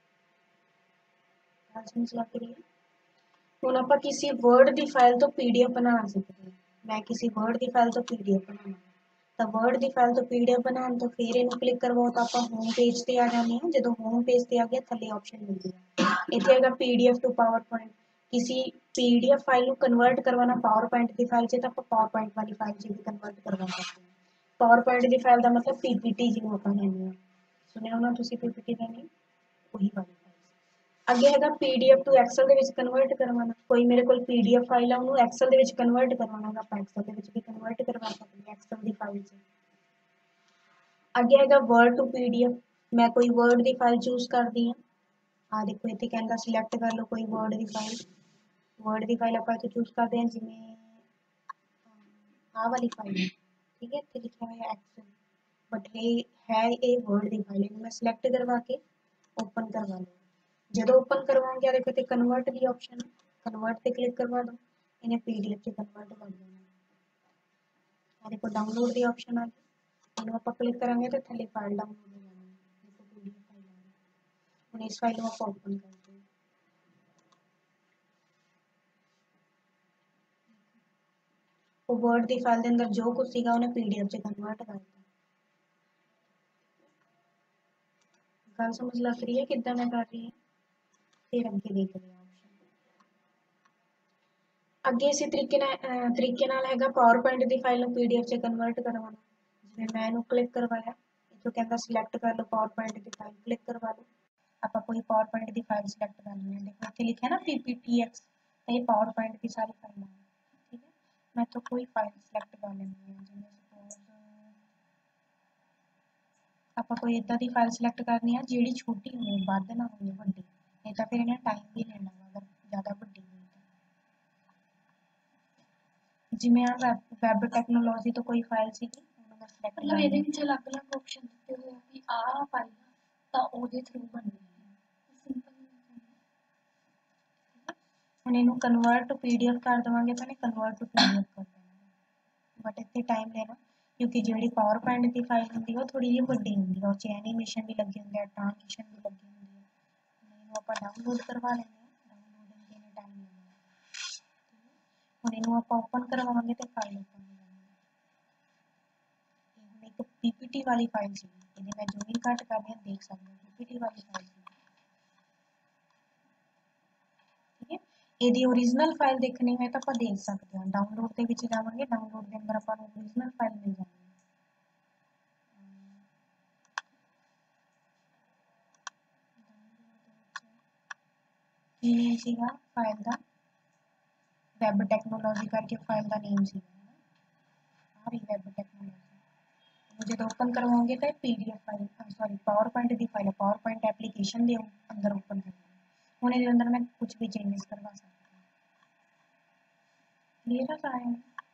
S1: लग रही है। ਹੁਣ ਆਪਾਂ ਕਿਸੇ वर्ड की फाइल तो पीडीएफ बना सकते हैं, मैं किसी वर्ड की फाइल तो पीडीएफ बनाना, तो वर्ड की फाइल तो पीडीएफ बनाने तो फिर इन्हू क्लिक करवाओ तो आप होम पेज पर आ जाने हैं। जो होम पेज पर आ गया थले ऑप्शन मिलती है इतने हैगा पीडीएफ टू पावर पॉइंट, किसी पीडीएफ फाइल को कन्वर्ट करवाना पावर पॉइंट की फाइल से तो आप पावर पॉइंट वाली फाइल से भी कन्वर्ट करवा सकते हैं। पावर पॉइंट की फाइल का मतलब पीपीटी जिन्होंने आप कहने हैं, सुनिया होना तुसीं पीपीटी कहने वही वाली। ਅੱਗੇ ਹੈਗਾ ਪੀਡੀਐਫ ਟੂ ਐਕਸਲ ਦੇ ਵਿੱਚ ਕਨਵਰਟ ਕਰਵਾਉਣਾ, ਕੋਈ ਮੇਰੇ ਕੋਲ ਪੀਡੀਐਫ ਫਾਈਲ ਆ ਉਹਨੂੰ ਐਕਸਲ ਦੇ ਵਿੱਚ ਕਨਵਰਟ ਕਰਵਾਉਣਾ ਹੈ, ਆਪਾਂ ਐਕਸਲ ਦੇ ਵਿੱਚ ਵੀ ਕਨਵਰਟ ਕਰਵਾ ਸਕਦੇ ਹਾਂ ਐਕਸਲ ਦੀ ਫਾਈਲ 'ਚ। ਅੱਗੇ ਹੈਗਾ ਵਰਡ ਟੂ ਪੀਡੀਐਫ, ਮੈਂ ਕੋਈ ਵਰਡ ਦੀ ਫਾਈਲ ਚੂਜ਼ ਕਰਦੀ ਹਾਂ, ਆ ਦੇਖੋ ਇੱਥੇ ਕਹਿੰਦਾ ਸਿਲੈਕਟ ਕਰ ਲਓ ਕੋਈ ਵਰਡ ਦੀ ਫਾਈਲ, ਵਰਡ ਦੀ ਫਾਈਲ ਆਪਾਂ ਇੱਥੇ ਚੂਜ਼ ਕਰਦੇ ਹਾਂ ਜਿਵੇਂ ਆਹ ਵਾਲੀ ਫਾਈਲ, ਠੀਕ ਹੈ। ਇੱਥੇ ਲਿਖਿਆ ਹੋਇਆ ਐਕਸਲ, बट ये है ये वर्ड की फाइल, मैं सिलेक्ट करवा के ओपन करवा लूँ। जो ओपन करवाऊंगी देखो तो कन्वर्ट की ऑप्शन है, कन्वर्ट पर क्लिक करवा दो, इन्हें पीडीएफ से कन्वर्ट कर देना। देखो डाउनलोड की ऑप्शन आ गई, इन्हें आप क्लिक करेंगे तो थले फाइल डाउनलोड हो जाएगी। देखो पीडीएफ फाइल आ गई, हम इस फाइल को आप ओपन करते हैं। वो वर्ड की फाइल के अंदर जो कुछ सीगा उन्हें पीडीएफ से कन्वर्ट कर दिया। गल समझ लग रही है कितना मैं कर रही है, फिर अगे देख रहे हैं ऑप्शन। अगे इसी तरीके तरीके है पावर पॉइंट की फाइल में पीडीएफ से कन्वर्ट करवाना। जिवें मैं इनू क्लिक करवाया, इतों कहता सिलेक्ट कर लो पावर पॉइंट की फाइल, क्लिक करवा लो। आप कोई पावर पॉइंट की फाइल सिलेक्ट कर लें, देखो इतने लिखा ना पीपीटीएक्स, तो ये पावर पॉइंट की सारी फाइल है। ठीक है, मैं तो कोई फाइल सिलेक्ट कर लेनी है, जिवें सपोज आप कोई इदा की फाइल सिलेक्ट करनी है जी छोटी होए, वध ना होए वड्डी, नहीं तो फिर इन्हें टाइम भी लेना अगर ज़्यादा वड्डी हुई तो। जिवें आ वैब वैब टैक्नोलॉजी तो कोई फाइल सी मैं सिलेक्ट
S2: मतलब ਇਹਦੇ ਵਿੱਚ ਅਲੱਗ-ਅਲੱਗ ਆਪਸ਼ਨ ਦਿੱਤੇ ਹੋਏ ਆ ਕਿ ਆਹ ਫਾਈਲ ਤਾਂ ਉਹਦੇ ਥਰੂ ਬਣਨੀ ਹੈ ਸਿੰਪਲ।
S1: ਹੁਣ ਇਹਨੂੰ ਕਨਵਰਟ ਟੂ ਪੀਡੀਐਫ ਕਰ ਦੇਵਾਂਗੇ ਤਾਂ ਇਹਨੇ ਕਨਵਰਟ ਟੂ ਪੀਡੀਐਫ ਕਰ ਦੇਣਾ, ਬਟ ਇੱਥੇ ਟਾਈਮ ਲੈਣਾ क्योंकि जी पावर पॉइंट की फाइल होंगी वो थोड़ी जी वड्डी होंगी, उस एनीमेशन भी लगी होंगे, ट्रांजिशन भी लगी होंगी। आप डाउनलोड करवा लेंगे, डाउनलोडिंग के टाइम लगेगा। हम इनू आप ओपन करवाएंगे तो फाइल ओपन हो जाएगी। एक पीपीटी वाली फाइल सी, मैं जूमिंग घट कर रही देख सकते हैं, पीपीटी वाली फाइल सी। ठीक है, यदि ओरिजिनल फाइल देखनी है तो आप देख सकते हैं, डाउनलोड के विच जावांगे, डाउनलोड के अंदर आपको ओरिजिनल फाइल मिल जाएगी। की नेम सीगा फाइल का, वैब टैक्नोलॉजी करके फाइल का नेम सी सारी वैब टैक्नोलॉजी। जो ओपन करवाओगे तो PDF file sorry power point की फाइल, पावर पॉइंट एप्लीकेशन के अंदर ओपन करना। हूँ ये अंदर मैं कुछ भी चेंजेस करवा सकती हूँ। क्लीयर है सारे?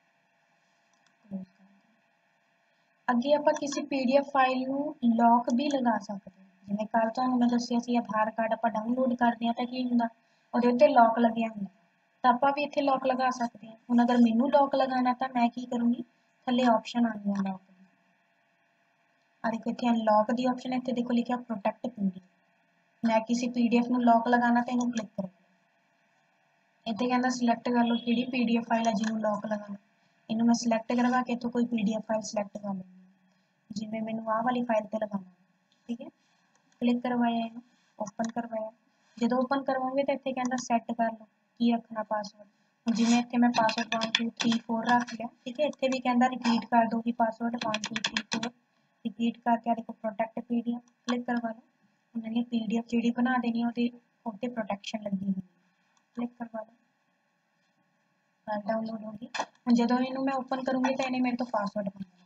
S1: अगे आप किसी पीडीएफ फाइल में लॉक भी लगा सकते हैं, जिवें कल तुहानूं मैं दस्सिया सी आधार कार्ड आप डाउनलोड करते हैं तो की हुंदा उहदे उत्ते लॉक लग्या हुंदा, तो आप भी इत्थे लॉक लगा सकते हैं। हुण अगर मैनूं लॉक लगाना तो मैं की करूँगी, थल्ले ऑप्शन आनी है लॉक दी, आ देखो इत्थे अनलॉक दी ऑप्शन है, इत्थे देखो लिखा प्रोटेक्ट पीडीएफ। मैं किसी पीडीएफ में लॉक लगाना तो इन्हूं क्लिक करो, इत्थे कहंदा सिलेक्ट कर लो किहड़ी पीडीएफ फाइल है जिन्होंने लॉक लगाना। इन्हूं मैं सिलेक्ट करवा के इत्थों कोई पीडीएफ फाइल सिलेक्ट कर लूँगी, जिवें मैनूं आह वाली फाइल पर लगाना। ठीक है, क्लिक करवाया, इन्हूं ओपन करवाया। जो ओपन करवाओगे तो इत्थे कहंदा सैट कर लो की रखना पासवर्ड, जिवें इत्थे मैं password one two three four रख लिया। ठीक है, इत्थे भी कहंदा रिपीट कर दो कि password one two three four, repeat करके देखो प्रोटेक्ट पीडीएफ क्लिक करवा लो। उन्होंने पीडीएफ जी बना देनी है वो उत्ते प्रोटेक्शन लगी हुई, क्लिक करवा लो, डाउनलोड होगी। हम जो इनू मैं ओपन करूँगी तो इन्हें मेरे तो पासवर्ड मंगना,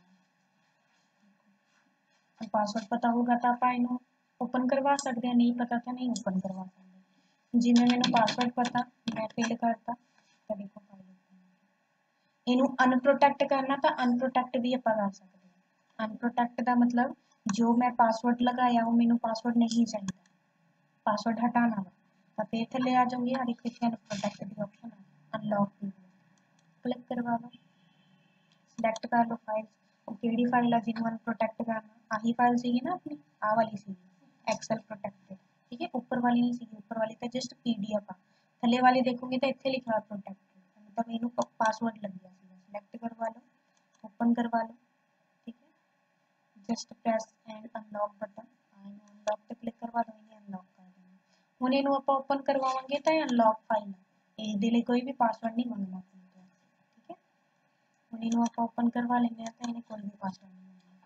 S1: पासवर्ड पता होगा तो आप इनू ओपन करवा सकते हैं, नहीं पता तो नहीं ओपन करवा सकते। जिवें मैंने पासवर्ड पता मैं फिल करता तो देखो फाइल ओपन। इनू अनप्रोटेक्ट करना तो अनप्रोटेक्ट भी आप कर सकते हैं। अनप्रोटेक्ट का मतलब जो मैं पासवर्ड लगाया वो मैनू पासवर्ड नहीं चाहिए, पासवर्ड हटाना वा तो फिर थले आ जाऊँगी, हर एक अनप्रोटेक्ट की ऑप्शन अनलॉक की क्लिक करवा लो, सिलेक्ट कर लो फाइल, वो किहड़ी फाइल है जिन्होंने अनप्रोटेक्ट करना। आही फाइल सी ना अपनी आ वाली सी एक्सेल प्रोटेक्टेड। ठीक है, ऊपर वाली नहीं सी, ऊपर वाली तो जस्ट पीडीएफ आ, थले वाली देखोगे तो इत्थे लिखा प्रोटेक्टेड, मतलब इनू पासवर्ड लग गया, सिलेक्ट करवा लो, ओपन करवा लो। ठीक है, just press and unlock button, unlock पर क्लिक करवा दो, इन्हें अनलॉक कर देना। हुण इनू आपां ओपन करवावांगे तो अनलॉक फाइल है, इहदे लई कोई भी पासवर्ड नहीं मंगना। ठीक है, हुण इनू आपां ओपन करवा लेंगे तो इन्हें कोई भी पासवर्ड नहीं मंगना।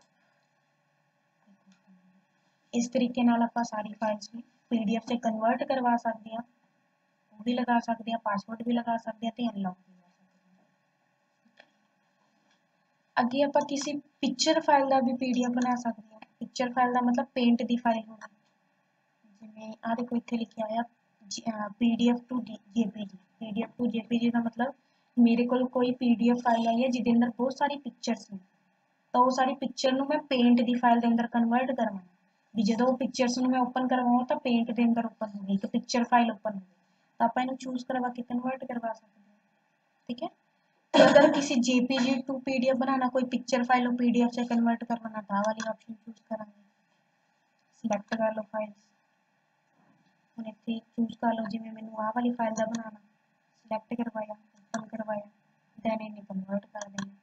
S1: इस तरीके नाल आपां सारी फाइल्स में पीडीएफ से कन्वर्ट करवा सकते हैं, वो भी लगा सकते हैं, पासवर्ड भी लगा सकते हैं, तो अनलॉक भी कर सकते हैं। अगे आप किसी पिक्चर फाइल का भी पीडीएफ बना सकते हैं। पिक्चर फाइल का मतलब पेंट की फाइल होगी, जिवें आ देखो इत्थे लिखा आया PDF to JPG. PDF to JPG का मतलब मेरे को कोई पीडीएफ फाइल आई है जिसके अंदर बहुत सारी पिक्चर्स हैं, ਤਾਂ ਉਹ ਸਾਰੀ ਪਿਕਚਰ ਨੂੰ ਮੈਂ ਪੇਂਟ ਦੀ ਫਾਈਲ ਦੇ ਅੰਦਰ ਕਨਵਰਟ ਕਰਵਾਉਣਾ ਵੀ ਜਦੋਂ ਉਹ ਪਿਕਚਰਸ ਨੂੰ ਮੈਂ ਓਪਨ ਕਰਵਾਵਾਂ ਤਾਂ ਪੇਂਟ ਦੇ ਅੰਦਰ ਓਪਨ ਹੋਵੇ ਇੱਕ ਪਿਕਚਰ ਫਾइल ਓਪन ਹੋਵੇ ਤਾਂ ਆਪਾਂ ਇਹਨੂੰ ਚੂਜ਼ ਕਰਵਾ ਕੇ ਕਨਵਰਟ ਕਰਵਾ ਸਕਦੇ ਹਾਂ ठीक है। तो अगर किसी जेपीजी टू पीडीएफ बनाना कोई पिक्चर फाइल हो पीडीएफ से कन्वर्ट करवाना तो वाली ऑप्शन चूज करांगे सिलेक्ट कर लो फाइल्स ਹੁਣ ਇੱਥੇ ਚੂਜ਼ ਕਰ ਲਓ ਜਿਵੇਂ ਮੈਨੂੰ ਆਹ ਵਾਲੀ ਫਾਈਲ ਦਾ ਬਣਾਉਣਾ ਸਿਲੈਕਟ ਕਰਵਾਇਆ ਓਪਨ ਕਰਵਾਇਆ ਦੈਨ ਇਹਨੇ ਕਨਵਰਟ ਕਰ ਦੇਣਾ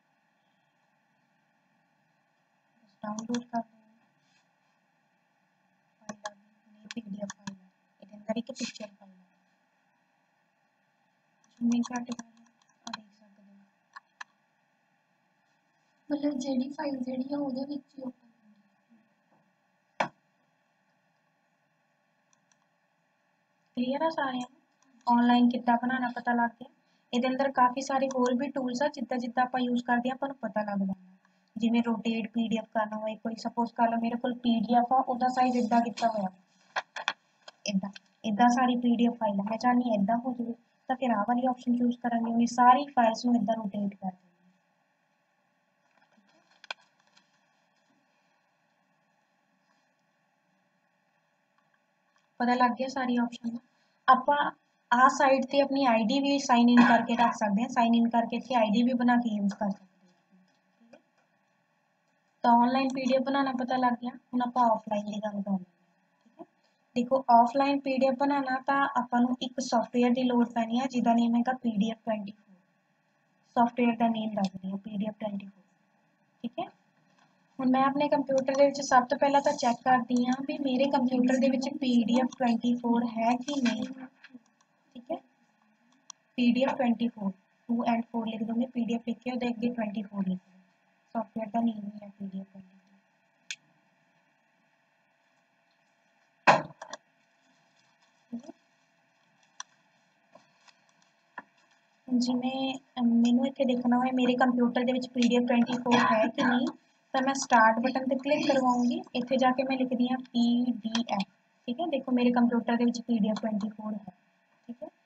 S1: डाउनलोड कर देना फाइल आ गई ये पीडीएफ फाइल है ਇਹਦੇ ਅੰਦਰ ਇੱਕ ਪਿਕਚਰ ਫਾਈਲ ਹੈ ਜ਼ੂਮ ਘੱਟ ਕਰ ਲਓ ਆ ਦੇਖ ਸਕਦੇ ਹੋ
S2: मतलब ਜਿਹੜੀ ਫਾਈਲ ਜਿਹੜੀ ਆ ਉਹਦੇ ਵਿੱਚ ਹੀ ਓਪਨ
S1: क्लियर है सारिਆਂ ਨੂੰ ऑनलाइन ਕਿੱਦਾਂ ਬਣਾਉਣਾ ਪਤਾ ਲੱਗ ਗਿਆ ਇਹਦੇ ਅੰਦਰ ਕਾਫੀ ਸਾਰੇ ਹੋਰ ਵੀ ਟੂਲਸ ਆ ਜਿੱਦਾਂ ਜਿੱਦਾਂ ਆਪਾਂ ਯੂਜ਼ ਕਰਦੇ ਆ ਆਪਾਂ ਨੂੰ ਪਤਾ ਲੱਗ ਜਾਂਦਾ ਜਿਵੇਂ ਰੋਟੇਟ ਪੀਡੀਐਫ ਕਰਨਾ ਹੋਏ ਕੋਈ ਸਪੋਜ਼ ਕਰ ਲਓ ਮੇਰੇ ਕੋਲ ਪੀਡੀਐਫ ਆ ਉਹਦਾ ਸਾਈਜ਼ ਇਦਾਂ ਕੀਤਾ ਹੋਇਆ ਇਦਾਂ ਇਦਾਂ ਸਾਰੀ ਪੀਡੀਐਫ ਫਾਈਲ ਹੈ ਮੈਂ ਚਾਹਨੀ ਇਦਾਂ ਹੋ ਜਾਵੇ ਤਾਂ ਫਿਰ ਆਹ ਵਾਲੀ ਆਪਸ਼ਨ ਚੂਜ਼ ਕਰਾਂਗੇ ਉਹਨੇ ਸਾਰੀ ਫਾਈਲਸ ਨੂੰ ਇਦਾਂ ਰੋਟੇਟ ਕਰ ਦੇਣੀ पता लग गया सारी ऑप्शन आप आ साइड ते अपनी आईडी भी साइन इन करके रख सकते हैं साइन इन करके इतने आईडी भी बना के यूज कर सकते हैं तो ऑनलाइन पीडीएफ बनाना पता लग गया हम आप ऑफलाइन की गल कर ठीक है देखो ऑफलाइन पीडीएफ बनाना तो आपको एक सॉफ्टवेयर की लोड़ पैनी है जिसका नेम है पीडीएफ ट्वेंटी फोर सॉफ्टवेयर का नेम दस रही है पीडीएफ ट्वेंटी फोर ठीक है ਹੁਣ मैं अपने कंप्यूटर ਦੇ ਵਿੱਚ ਸਭ ਤੋਂ ਪਹਿਲਾਂ ਤਾਂ ਚੈੱਕ ਕਰਦੀ ਹਾਂ ਵੀ ਮੇਰੇ ਕੰਪਿਊਟਰ ਦੇ ਵਿੱਚ P D F twenty four ਹੈ ਕਿ ਨਹੀਂ ठीक है P D F twenty four two and four लिख दोगे P D F लिख के ਉਹਦੇ ਅੱਗੇ ट्वेंटी फोर लिख दो सॉफ्टवेयर का नेम ही है P D F twenty four जिवें मैनू इत्थे देखना होए मेरे कंप्यूटर ਦੇ ਵਿੱਚ P D F twenty four है कि नहीं तो मैं स्टार्ट बटन पर क्लिक करवाऊंगी इतने जाके मैं लिखती हाँ पी डी एफ ठीक है देखो मेरे कंप्यूटर के P D F twenty four है ठीक है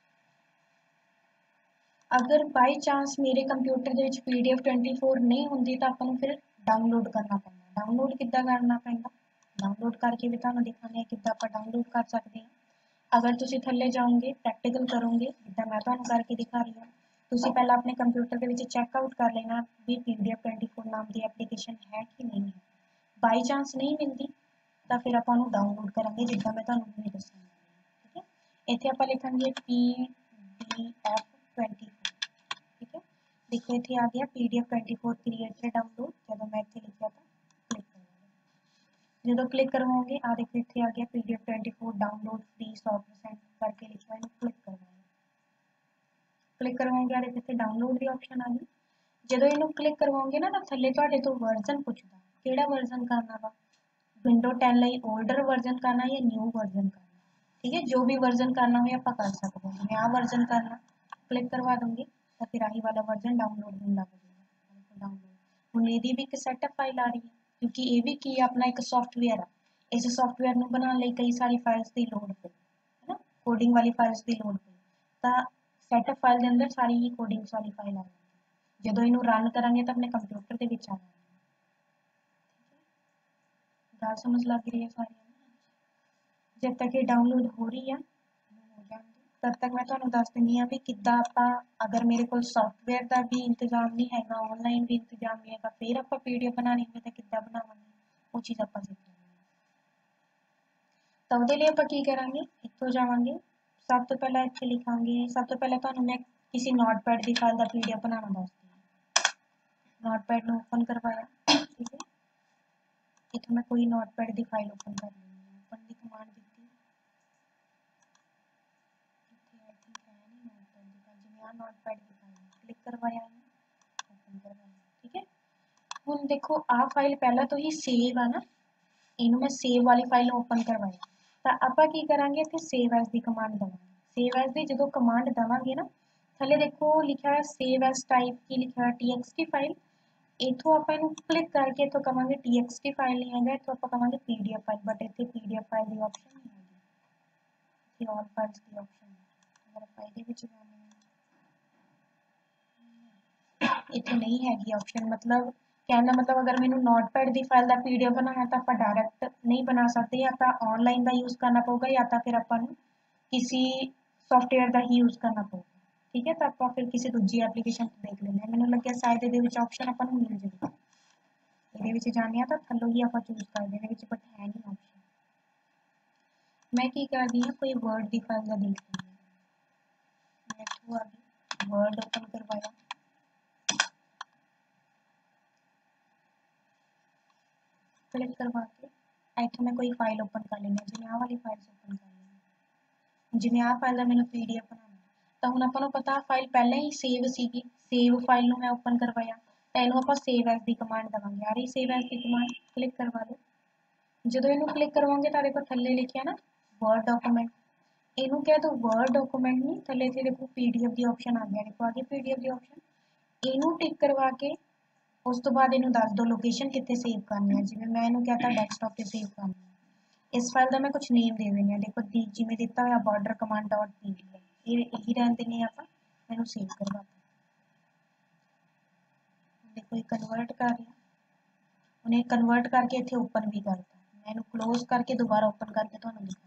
S1: अगर बाई चांस मेरे कंप्यूटर के P D F twenty four नहीं होंगी तो आपको फिर डाउनलोड करना पैंदा डाउनलोड किद्दां करना पैंदा डाउनलोड करके भी तुहानूं दिखाने किद्दां आपां डाउनलोड कर सकते हैं अगर तुसीं थल्ले जाओगे प्रैक्टिकल करोगे जिद्दां मैं तुहानूं करके दिखा रही हूँ तुसीं पहला अपने कंप्यूटर के विच चैकआउट कर लेना भी P D F twenty four नाम की एप्लीकेशन है कि नहीं है बाई चांस नहीं मिलती तो फिर आप डाउनलोड करांगे जिद्दां मैं तुहानूं हुणे दस्सांगी ठीक है इत्थे आपां लिखांगे P D F twenty four ठीक है देखो इत्थे आ गया P D F twenty four created download जब मैं इत्थे लिखा था क्लिक करवाओगे जो क्लिक करवाओगे आ देखो इत्थे आ गया P D F twenty four download free सौ परसेंट करके लिखा है क्लिक करवाओगे क्लिक करवाओगे आ देखो इत्थे डाउनलोड की ऑप्शन आ गई ਜਦੋਂ ਇਹਨੂੰ क्लिक करवाओगे ना तो थल्ले ਤੁਹਾਡੇ ਤੋਂ वर्जन पूछदा ਕਿਹੜਾ वर्जन करना वा विंडो टेन ਲਈ ओल्डर वर्जन करना या न्यू वर्जन करना ठीक है जो भी वर्जन करना हो आप कर सकते हैं मैं आ वर्जन करना क्लिक करवा दूंगी तो फिर आही वाला वर्जन डाउनलोड होने लग जाएगा डाउनलोड हुण ਇਹਦੀ भी एक सैटअप फाइल आ रही है क्योंकि ये भी की अपना एक सॉफ्टवेयर है इस सॉफ्टवेयर ਨੂੰ बनाने ਲਈ कई सारी फाइल्स की लोड़ पई है ना कोडिंग वाली फाइल्स की लोड़ पई तो सैटअप फाइल के अंदर सारी ही कोडिंग्स वाली फाइल आ जाएगी जदों इनू रन करांगे तो अपने कंप्यूटर के विच आ जाएगी गल समझ लग रही है सारी जब तक ये डाउनलोड हो रही है तब तक मैं तुहानूं दस दिंदी हाँ भी किद्दां आपां अगर मेरे को सॉफ्टवेयर का भी इंतजाम नहीं है ऑनलाइन भी इंतजाम नहीं है फिर आपां पीडीएफ बनानी होवे तो किद्दां बनावांगे वो चीज़ आपां सीख लवांगे तो उहदे लई आपां की करांगे इत्थों जावांगे सब तो पहला इत्थे लिखांगे सब तो पहले तुहानूं मैं किसी नोटपैड की फाइल का पीडीएफ बनाना दसदी नोटपैड नूं ओपन करवाया ठीक है इत्थे मैं कोई नोटपैड की फाइल ओपन कर लूँगी ओपन की कमांड दी नोटपैड की फाइल क्लिक करवाया ओपन करवाया ठीक है हुण देखो आ फाइल पहला तो ही सेव है ना इनू मैं सेव वाली फाइल ओपन करवाया तो आपां की करांगे इत्थे सेव एज की कमांड देवांगे सेव एज की जो कमांड देवांगे ना थले देखो लिखा है सेव एज टाइप की लिखा है टीएक्सटी फाइल इथों आप क्लिक करके इथों कहांगे टीएक्सटी फाइल नहीं है इथों आप कहांगे पीडीएफ फाइल बट इत्थे पीडीएफ फाइल की ऑप्शन नहीं है ऑल फाइल्स की ऑप्शन है अगर आप इहदे विच जाना इतने नहीं हैगी ऑप्शन मतलब कहने का मतलब अगर मैंने नोटपैड की फाइल का पी डी एफ बनाना तो आप डायरैक्ट नहीं बना सकते, या तो ऑनलाइन का यूज़ करना पड़ेगा या तो फिर अपन किसी सॉफ्टवेयर का ही यूज़ करना पड़ेगा। ठीक है, तो आप फिर किसी दूजी एप्लीकेशन देख लेना। मैंने लगे शायद ये ऑप्शन अपन मिल जाएगा, ये जाने तो थलो ही आप चूज कर दें, बट है नहीं ऑप्शन। मैं की कर दी हूँ, कोई वर्ड की फाइल का देख ली है, मैं इतों आ गई वर्ड ओपन करवाया, क्लिक करवा के इतों मैं कोई फाइल ओपन कर लेना, जिवें आ वाली फाइल ओपन कर लेनी, जिवें आ फाइल का मैंने पी डी एफ बनाना तो हुण आपां नूं पता फाइल पहले ही सेव सीगी, सेव फाइल नूं मैं ओपन करवाया तो इहनूं आपां सेव एज की कमांड देवांगे। आ रही सेव एज की कमांड, क्लिक करवा दो। जो इनू क्लिक करवाओगे तो देखो थले लिखिया ना वर्ड डॉक्यूमेंट, इनू कह दो वर्ड डॉक्यूमेंट नहीं, थले इत्थे देखो पीडीएफ की ऑप्शन आ गया, देखो आ गई पीडीएफ की ऑप्शन। इनू टिक करवा के उस तो बाद इनू दस दो लोकेशन कितने सेव करनी है, जिवें मैं इनू कहता डेस्कटॉप पे सेव करनी है। इस फाइल का मैं कुछ नेम दे देनी है, देखो दी जिवें दिता होया बॉर्डर कमांड डॉट पीडीएफ, ये यही रहन देनी है। आप मैनू सेव करवा देखो ये कन्वर्ट कर रहा, उन्हें कन्वर्ट करके इत्थे ओपन भी करता, मैं इनू क्लोज करके दोबारा ओपन करके तुहानू दिखा।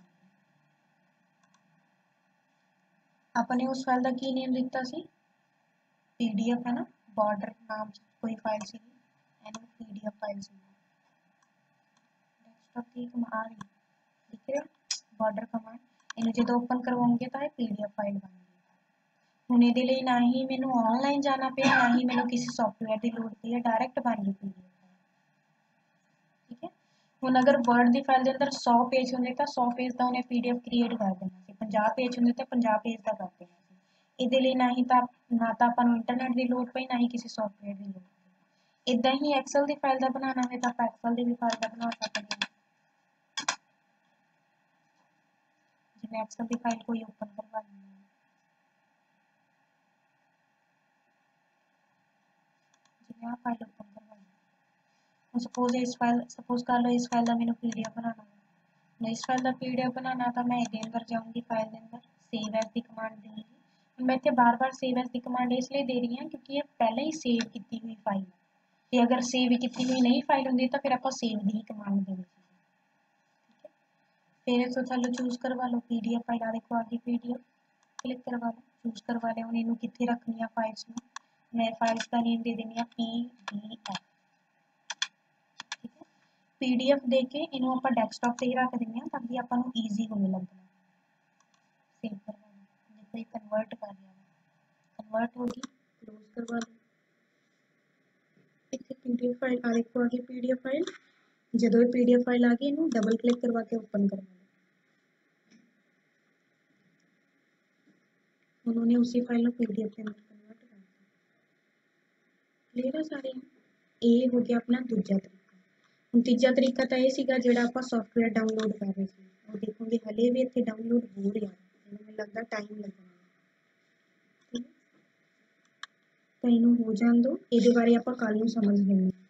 S1: अपने उस फाइल का की नेम दिता सी पीडीएफ है ना, बॉर्डर नाम कोई फाइल सी, एनू पीडीएफ फाइल सी, डेस्कटॉप की आ रही दिख रहा बॉर्डर कमांड, इन्हें जो ओपन करवाओगे तो ये पीडीएफ फाइल बन गई। हुण इहदे लई ना ही मैनू ऑनलाइन जाना पिया, ना ही मैनू किसी सॉफ्टवेयर की लोड़ पई है, डायरैक्ट बन गई पीडीएफ फाइल। ठीक है, हुण अगर वर्ड की फाइल के अंदर सौ पेज होंगे तो सौ पेज का उन्हें पीडीएफ क्रिएट कर देना सी, पचास पेज होंगे तो पचास पेज का कर देना सी। इहदे लई ना ही तो ना तो आपां नूं इंटरनेट की लोड़ पई, ना ही किसी सॉफ्टवेयर की लोड़ पई। इदां ही एक्सल की फाइल का बनाना है तो आप एक्सल की भी फाइल का बना सकते हैं, जिवें एक्सल की फाइल कोई ओपन करवा लेनी है, जिवें आ फाइल ओपन करवा ली। सपोज इस फाइल सपोज कर लो इस फाइल का मैंने पीडीएफ बनाना है, मैं इस फाइल का पीडीएफ बनाना तो मैं इसके अंदर जाऊँगी, फाइल के अंदर सेव एज की कमांड दूँगी। मैं इत्थे बार बार सेव एज की कमांड इसलिए दे रही हूँ क्योंकि ये पहले ही सेव की हुई फाइल है, ते अगर सेव की हुई नहीं फाइल होंगी तो फिर आप सेव की कमांड देनी चाहिए। फिर इस थल्ले चूज करवा लो पीडीएफ फाइल, आ देखो आ गई पीडीएफ, क्लिक करवा लो, चूज करवा लिया। हुण इनू कित्थे रखनी है फाइल्स नूं, मैं फाइल्स का नेम दे देनी है पीडीएफ। ठीक है, पीडीएफ दे के इनू आपां डेस्कटॉप ते ही रख देनी है ताकि आपां नूं ईजी होवे लगना। सेव करवा लो, देखो ये कन्वर्ट कर लिया, कन्वर्ट होगी, क्लोज करवा लो। इत्थे पीडीएफ फाइल आ देखो आ गई पीडीएफ फाइल, जदों ये पीडीएफ फाइल आ गई इनू डबल क्लिक करवा के ओपन करवा लो। उन्होंने उसी फाइल को पीडीएफ के अंदर कन्वर्ट कर दिया। क्लियर है सारे, ये हो गया अपना दूजा तरीका। हम तीजा तरीका तो यह सीगा जिहड़ा आपां सॉफ्टवेयर डाउनलोड कर रहे थे, वो देखोगे हले भी इत्थे डाउनलोड हो रहा है, मैनूं लगदा टाइम लगना है। ठीक है, तो इनू हो जान दो, इहदे बारे आपां कल नूं समझ लेंगे।